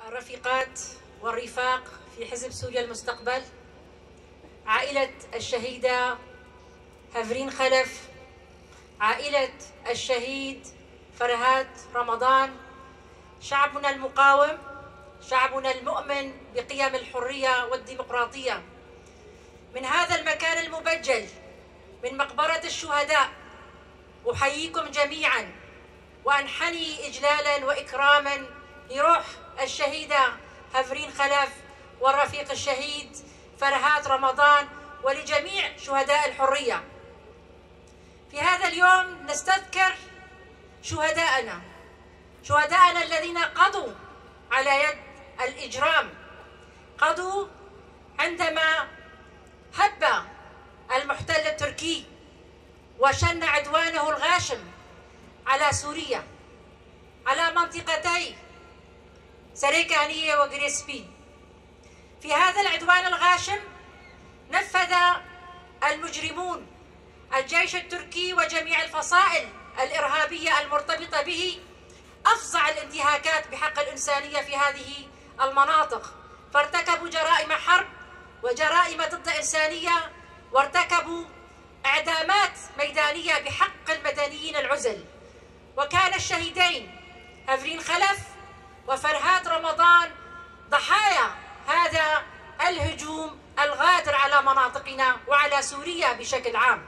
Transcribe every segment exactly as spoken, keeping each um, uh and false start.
الرفيقات والرفاق في حزب سوريا المستقبل، عائلة الشهيدة هافرين خلف، عائلة الشهيد فرهاد رمضان، شعبنا المقاوم، شعبنا المؤمن بقيم الحرية والديمقراطية، من هذا المكان المبجل من مقبرة الشهداء أحييكم جميعا وأنحني إجلالا وإكراما لروح الشهيدة هافرين خلف والرفيق الشهيد فرهاد رمضان ولجميع شهداء الحرية. في هذا اليوم نستذكر شهداءنا شهداءنا الذين قضوا على يد الإجرام، قضوا عندما هب المحتل التركي وشن عدوانه الغاشم على سوريا، على منطقتي سريكانية وغريسبي. في هذا العدوان الغاشم نفذ المجرمون الجيش التركي وجميع الفصائل الإرهابية المرتبطة به أفظع الانتهاكات بحق الإنسانية في هذه المناطق، فارتكبوا جرائم حرب وجرائم ضد الإنسانية، وارتكبوا إعدامات ميدانية بحق المدنيين العزل. وكان الشهيدين هافرين خلف وفرهاد رمضان ضحايا هذا الهجوم الغادر على مناطقنا وعلى سوريا بشكل عام.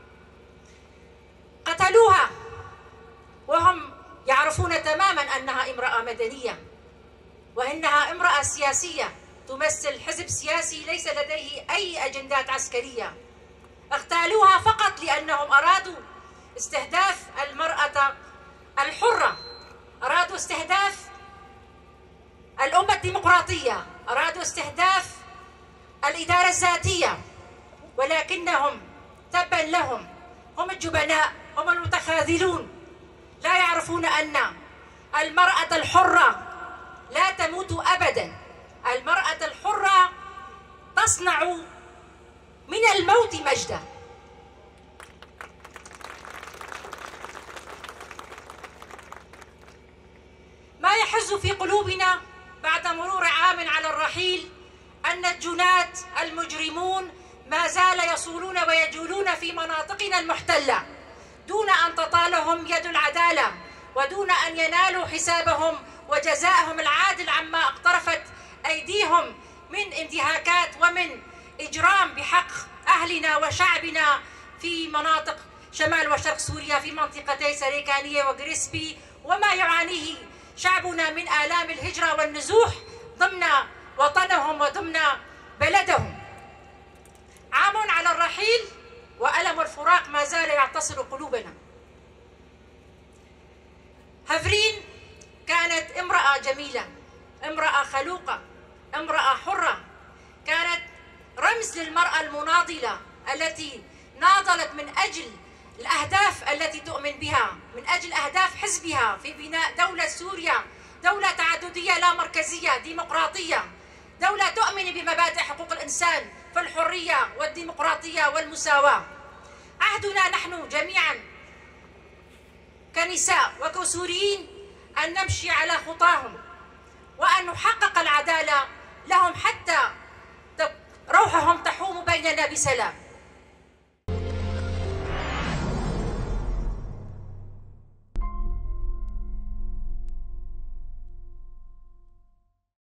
قتلوها وهم يعرفون تماما أنها امرأة مدنية وإنها امرأة سياسية تمثل حزب سياسي ليس لديه أي أجندات عسكرية. اغتالوها فقط لأنهم أرادوا استهداف المرأة الحرة، أرادوا استهداف الأمة الديمقراطية، أرادوا استهداف الإدارة الذاتية، ولكنهم تبا لهم هم الجبناء، هم المتخاذلون، لا يعرفون أن المرأة الحرة لا تموت أبدا. المرأة الحرة تصنع من الموت مجدا. ما يحز في قلوبنا بعد مرور عام على الرحيل أن الجنات المجرمون ما زال يصولون ويجولون في مناطقنا المحتلة دون أن تطالهم يد العدالة ودون أن ينالوا حسابهم وجزاءهم العادل عما اقترفت أيديهم من انتهاكات ومن إجرام بحق أهلنا وشعبنا في مناطق شمال وشرق سوريا، في منطقتي سريكانية وغريسبي، وما يعانيه شعبنا من آلام الهجرة والنزوح ضمن وطنهم وضمن بلدهم. عام على الرحيل وألم الفراق ما زال يعتصر قلوبنا. هافرين كانت امرأة جميلة، امرأة خلوقة، امرأة حرة، كانت رمز للمرأة المناضلة التي ناضلت من أجل الأهداف التي تؤمن بها، من أجل أهداف حزبها في بناء دولة سوريا، دولة تعددية لا مركزية ديمقراطية، دولة تؤمن بمبادئ حقوق الإنسان فالحرية والديمقراطية والمساواة. عهدنا نحن جميعا كنساء وكسوريين أن نمشي على خطاهم وأن نحقق العدالة لهم حتى روحهم تحوم بيننا بسلام.